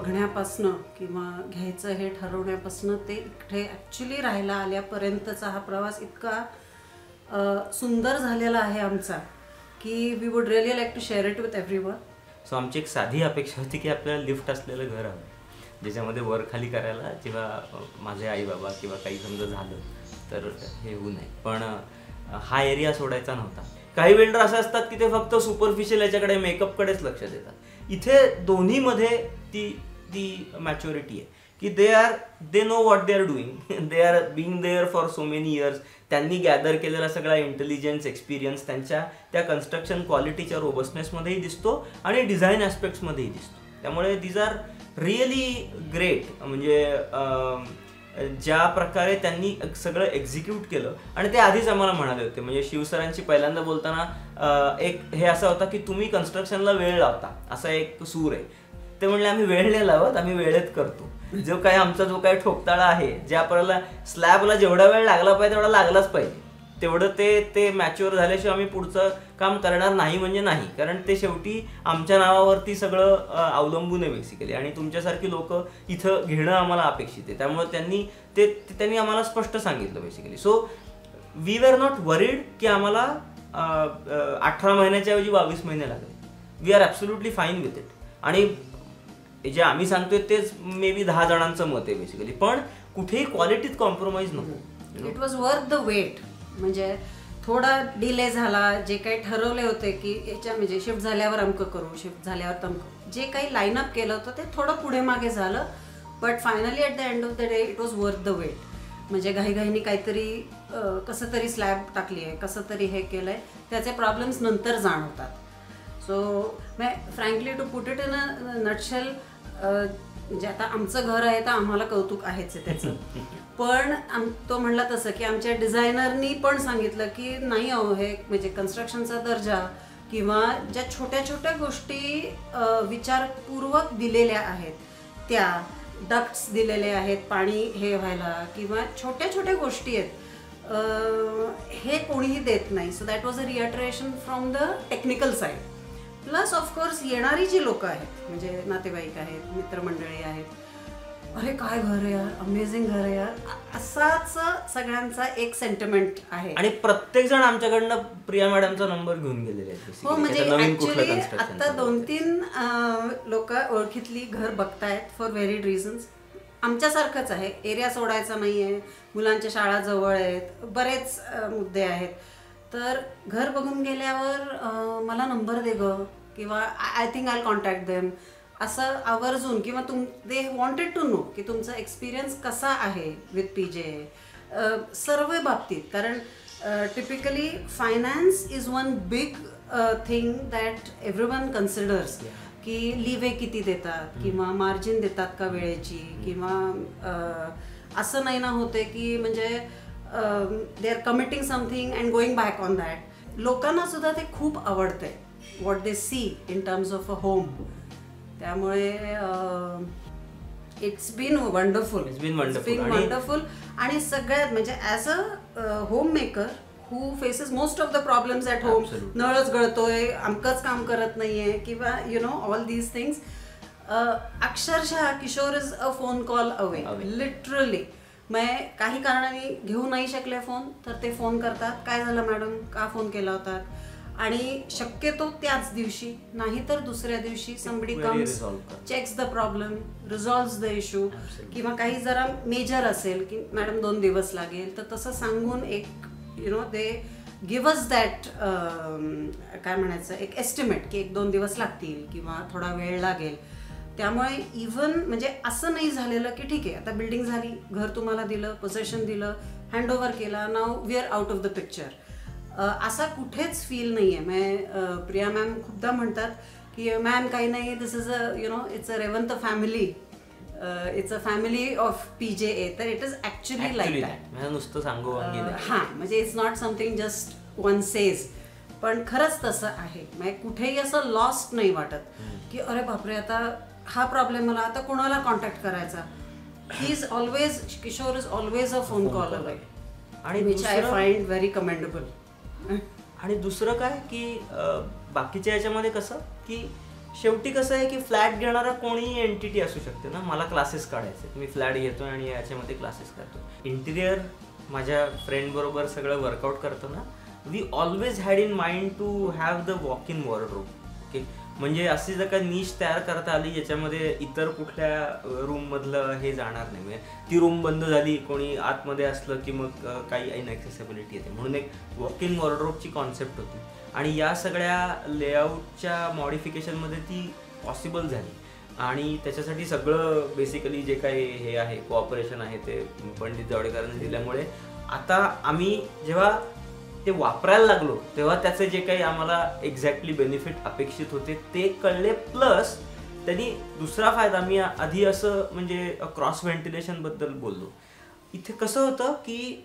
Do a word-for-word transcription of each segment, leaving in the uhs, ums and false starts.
बघण्यापासनं किंवा घ्यायचं हे ठरवण्यापासनं ते इकडे ॲक्च्युली राहायला आल्यापर्यंतचा हा प्रवास इतका सुंदर झालेला आहे आमचा की we would really like to share it with everyone. So आमची एक साधी अपेक्षा होती की आपल्याला लिफ्ट असलेलं घर हवं ज्याच्यामध्ये वर खाली करायला जेव्हा माझे आई बाबा किंवा काही समजा झालं तर हे होऊ नये. पण हा एरिया सोडायचा नव्हता. काही बिल्डर असे असतात की ते फक्त सुपरफिशियल याच्याकडे मेकअपकडेच लक्ष देतात. इथे दोन्हीमध्ये ती ती मॅच्युरिटी आहे की they are they know what they are doing. They are being there for so many years. त्यांनी गॅदर केलेला सगळा इंटेलिजन्स एक्सपिरियन्स त्यांच्या त्या कन्स्ट्रक्शन क्वालिटीच्या रोबस्टनेसमध्येही दिसतो आणि डिझाईन ॲस्पेक्ट्समध्येही दिसतो. त्यामुळे दीज आर रिअली ग्रेट. म्हणजे ज्या प्रकारे त्यांनी सगळं एक्झिक्यूट केलं आणि ते आधीच आम्हाला म्हणाले होते. म्हणजे शिवसरांची पहिल्यांदा बोलताना एक हे असं होता की तुम्ही कन्स्ट्रक्शनला वेळ लावता असा एक सूर आहे. ते म्हणले आम्ही वेळ नाही लावत, आम्ही वेळेत करतो. जो काही आमचा जो काही ठोकताळा आहे ज्या आपल्याला स्लॅबला जेवढा वेळ लागला पाहिजे तेवढा लागलाच पाहिजे तेवढं ते ते मॅच्युअर झाल्याशिवाय आम्ही पुढचं काम करणार नाही म्हणजे नाही. कारण ते शेवटी आमच्या नावावरती सगळं अवलंबून आहे बेसिकली आणि तुमच्यासारखी लोक इथं घेणं आम्हाला अपेक्षित आहे. त्यामुळे त्यांनी ते त्यांनी आम्हाला स्पष्ट सांगितलं basically. So we were not worried की आम्हाला अठरा महिन्याच्या ऐवजी बावीस महिने लागले. We are absolutely fine with it. आणि जे आम्ही सांगतोय तेच मे बी दहा जणांचं मत आहे बेसिकली. पण कुठेही क्वालिटीत कॉम्प्रोमाइज नको. It was worth the wait. म्हणजे थोडा डिले झाला. जे काही ठरवले होते की याच्या म्हणजे शिफ्ट झाल्यावर अमकं करू, शिफ्ट झाल्यावर तमकं, जे काही लाईनअप केलं होतं ते थोडं पुढे मागे झालं. But finally at the end of the day it was worth the wait. म्हणजे घाईघाईनी काहीतरी कसं तरी स्लॅब टाकली आहे, कसं तरी हे केलं आहे, त्याचे प्रॉब्लेम्स नंतर जाणवतात. So ma'am frankly to put it in a nutshell, म्हणजे आता आमचं घर आहे तर आम्हाला कौतुक आहेच आहे त्याचं. पण आम तो म्हणला तसं की आमच्या डिझायनरनी पण सांगितलं की नाही अहो हे म्हणजे कन्स्ट्रक्शनचा दर्जा किंवा ज्या छोट्या छोट्या गोष्टी विचारपूर्वक दिलेल्या आहेत, त्या डक्ट्स दिलेले आहेत पाणी हे व्हायला किंवा छोट्या छोट्या गोष्टी आहेत, हे कोणीही देत नाही. So that was a reiteration from the technical side. Plus of course येणारी जी लोकं आहेत म्हणजे नातेवाईक आहेत, मित्रमंडळी आहेत, अरे काय घर आहे यार, अमेझिंग घर आहे यार, असाच सगळ्यांचा एक सेंटिमेंट आहे. आणि प्रत्येक जण आमच्याकडनं प्रिया मॅडमचा नंबर घेऊन गेलेले आहेत. हो म्हणजे ऍक्च्युली आता दोन तीन लोक ओळखीतली घर बघतायत फॉर व्हेरिड रिझन्स. आमच्यासारखंच आहे, एरिया सोडायचा नाही आहे, मुलांच्या शाळा जवळ आहेत, बरेच मुद्दे आहेत. तर घर बघून गेल्यावर मला नंबर दे ग किंवा I think I contact them असं आवर्जून किंवा तुम दे वॉन्टेड टू नो की तुमचा एक्सपिरियन्स कसा आहे विथ पी जे सर्व बाबतीत. कारण typically finance is one big thing that everyone considers की लिव्ह किती देतात किंवा मार्जिन देतात का वेळेची किंवा असं नाही ना होते की म्हणजे they are committing something and going back on that. लोकांना सुद्धा ते खूप आवडतंय what they see in terms of a home. त्यामुळे it's been wonderful it's been wonderful wonderful आणि सगळ्यात म्हणजे as a home maker who faces most of the problems at home, नळच गळतोय, अमकंच काम करत नाहीये किंवा you know all these things, अक्षरशः Kishore is a phone call away literally. मग काही कारणाने घेऊ नाही शकले फोन तर ते फोन करतात, काय झालं मॅडम, का फोन केला होता, आणि शक्यतो त्याच दिवशी नाही तर दुसऱ्या दिवशी somebody comes, checks the problem, resolves the issue. किंवा काही जरा मेजर असेल की मॅडम दोन दिवस लागेल तर तसं सांगून एक you know they give us that काय म्हणायचं एक एस्टिमेट की एक दोन दिवस लागतील किंवा थोडा वेळ लागेल. त्यामुळे इवन म्हणजे असं नाही झालेलं की ठीक आहे आता बिल्डिंग झाली, घर तुम्हाला दिलं, पोझेशन दिलं, हँडओव्हर केला, now we are out of the picture, असा कुठेच फील नाही आहे. मग प्रिया मॅम खूपदा म्हणतात की मॅम काही नाही, this is a you know it's a Revant family, it's a family of P J A. तर it is actually like that. नुसतं सांगू हां म्हणजे it's not something just one says, पण खरंच तसं आहे. म्हणजे कुठेही असं लॉस्ट नाही वाटत की अरे बापरे आता हा प्रॉब्लेम मला आता कोणाला कॉन्टॅक्ट करायचा. He is always, Kishore is always a phone call away आणि which I find very commendable. आणि दुसरं काय की बाकीच्या याच्यामध्ये कसं की शेवटी कसं आहे की फ्लॅट घेणारा कोणीही एंटिटी असू शकते ना. मला क्लासेस काढायचे, मी फ्लॅट घेतो आणि याच्यामध्ये क्लासेस करतो. इंटिरियर माझ्या फ्रेंडबरोबर सगळं वर्कआउट करतो ना, we always had in mind to have the walk in wardrobe. Okay, म्हणजे अशी जर का नीश तयार करता आली ज्याच्यामध्ये इतर कुठल्या रूममधलं हे जाणार नाही. म्हणजे ती रूम बंद झाली, कोणी आतमध्ये असलं की मग काही इनॲक्सेसिबिलिटी येते. म्हणून एक वॉक इन वॉर्डरोबची कॉन्सेप्ट होती आणि या सगळ्या लेआउटच्या मॉडिफिकेशनमध्ये ती पॉसिबल झाली. आणि त्याच्यासाठी सगळं बेसिकली जे काही हे आहे कोऑपरेशन आहे ते पंडित जावडेकरांनी दिल्यामुळे आता आम्ही जेव्हा ते वापरायला लागलो तेव्हा त्याचे जे काही आम्हाला एक्झॅक्टली बेनिफिट अपेक्षित होते ते कळले. प्लस त्यांनी दुसरा फायदा, मी आधी असं म्हणजे क्रॉस व्हेंटिलेशनबद्दल बोललो. इथे कसं होतं की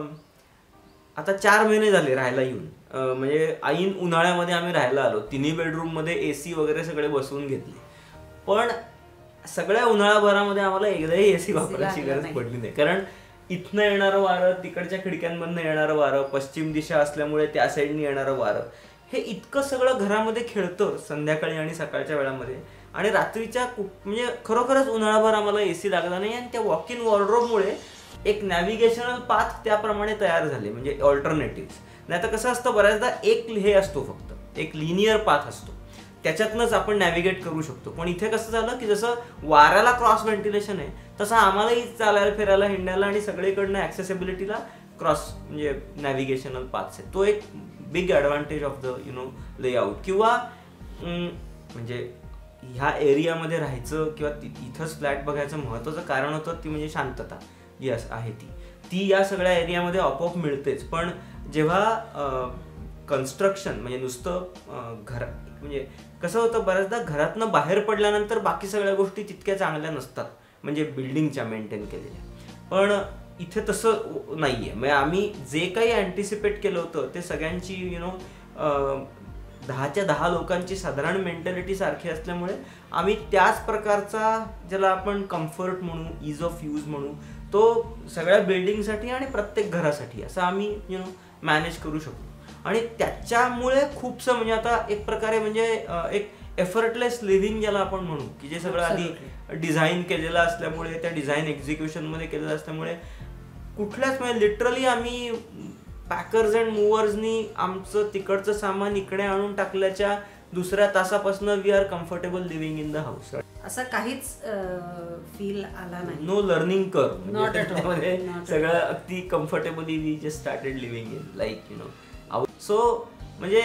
आता चार महिने झाले राहायला येऊन, म्हणजे ऐन उन्हाळ्यामध्ये आम्ही राहायला आलो. तिन्ही बेडरूममध्ये ए सी वगैरे सगळे बसवून घेतले, पण सगळ्या उन्हाळ्याभरामध्ये आम्हाला एकदाही ए सी वापरायची गरज पडली नाही. कारण इथनं येणारं वारं, तिकडच्या खिडक्यांमधनं येणारं वारं, पश्चिम दिशा असल्यामुळे त्या साईडनी येणारं वारं, हे इतकं सगळं घरामध्ये खेळतं संध्याकाळी आणि सकाळच्या वेळामध्ये. आणि रात्रीच्या म्हणजे खरोखरच उन्हाळाभर आम्हाला ए सी लागला नाही. आणि त्या वॉक इन वॉर्डरोबमुळे एक नॅव्हिगेशनल पाथ त्याप्रमाणे तयार झाले, म्हणजे ऑल्टरनेटिव्ह. नाही तर कसं असतं बऱ्याचदा एक हे असतो, फक्त एक लिनियर पाथ असतो, त्याच्यातनंच आपण नॅव्हिगेट करू शकतो. पण इथे कसं झालं की जसं वाऱ्याला क्रॉस व्हेंटिलेशन आहे तसं आम्हालाही चालायला फिरायला हिंडायला आणि सगळीकडनं ॲक्सेसिबिलिटीला क्रॉस म्हणजे नॅव्हिगेशनल पाथ्स आहे. तो एक big advantage of the you know layout. किंवा म्हणजे ह्या एरियामध्ये राहायचं किंवा इथंच फ्लॅट बघायचं महत्त्वाचं कारण होतं ती म्हणजे शांतता यस आहे ती ती या सगळ्या एरियामध्ये आपोआप मिळतेच. पण जेव्हा कन्स्ट्रक्शन म्हणजे नुसतं घर म्हणजे कसं होतं बऱ्याचदा घरातनं बाहेर पडल्यानंतर बाकी सगळ्या गोष्टी तितक्या चांगल्या नसतात, म्हणजे बिल्डिंगच्या मेंटेन केलेल्या. पण इथे तसं नाही आहे. म्हणजे आम्ही जे काही अँटिसिपेट केलं होतं ते सगळ्यांची यु नो दहाच्या दहा लोकांची साधारण मेंटॅलिटी सारखी असल्यामुळे आम्ही त्याच प्रकारचा ज्याला आपण कम्फर्ट म्हणू, इज ऑफ यूज म्हणू, तो सगळ्या बिल्डिंगसाठी आणि प्रत्येक घरासाठी असं आम्ही यु नो मॅनेज करू शकतो. आणि त्याच्यामुळे खूपसं म्हणजे आता एक प्रकारे म्हणजे एक एफर्टलेस लिव्हिंग ज्याला आपण म्हणू, की जे सगळं आधी डिझाईन केलेलं असल्यामुळे, त्या डिझाईन एक्झिक्युशनमध्ये केलेलं असल्यामुळे कुठल्याच म्हणजे लिटरली आम्ही पॅकर्स अँड मूव्हर्सनी आमचं तिकडचं सामान इकडे आणून टाकल्याच्या दुसऱ्या तासापासून we are comfortable living in the house. असं काहीच फील आला नाही. नो लर्निंग कर्व्ह, सगळं अगदी comfortably we just started living in like you know. So म्हणजे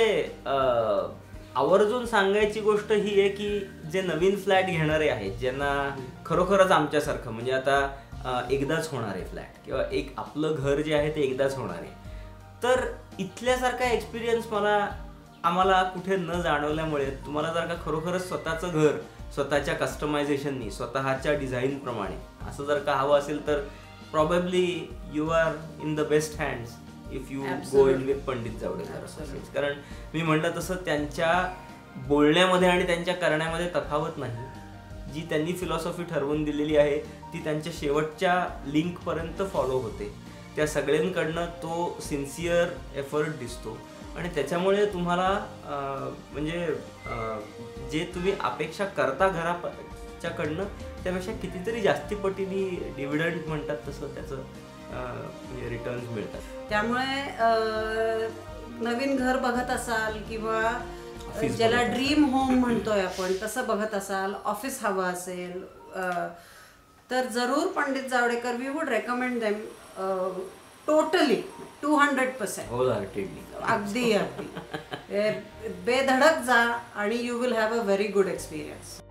आवर्जून सांगायची गोष्ट ही आहे की जे नवीन फ्लॅट घेणारे आहेत, ज्यांना खरोखरच आमच्यासारखं म्हणजे आता एकदाच होणार आहे फ्लॅट किंवा एक आपलं घर जे आहे ते एकदाच होणार आहे, तर इथल्यासारखा एक्सपिरियन्स मला आम्हाला कुठे न जाणवल्यामुळे तुम्हाला जर का खरोखरच स्वतःचं घर स्वतःच्या कस्टमायझेशननी, स्वतःच्या डिझाईनप्रमाणे असं जर का हवं असेल तर probably you are in the best hands if you go in with Pandit Javdekar associates. कारण मी म्हटलं तसं त्यांच्या बोलण्यामध्ये आणि त्यांच्या करण्यामध्ये तफावत नाही. जी त्यांनी फिलॉसॉफी ठरवून दिलेली आहे ती त्यांच्या शेवटच्या लिंकपर्यंत फॉलो होते. त्या सगळ्यांकडनं तो सिन्सिअर एफर्ट दिसतो आणि त्याच्यामुळे तुम्हाला म्हणजे जे तुम्ही अपेक्षा करता घराच्याकडनं त्यापेक्षा कितीतरी जास्ती पटीने डिव्हिडंड म्हणतात तसं त्याचं म्हणजे रिटर्न्स मिळतात. त्यामुळे नवीन घर बघत असाल किंवा ज्याला ड्रीम होम म्हणतोय आपण तसं बघत असाल, ऑफिस हवं असेल तर जरूर Pandit Javdekar, we would recommend them totally two hundred percent. अगदी अगदी बेधडक जा आणि you will have a very good experience.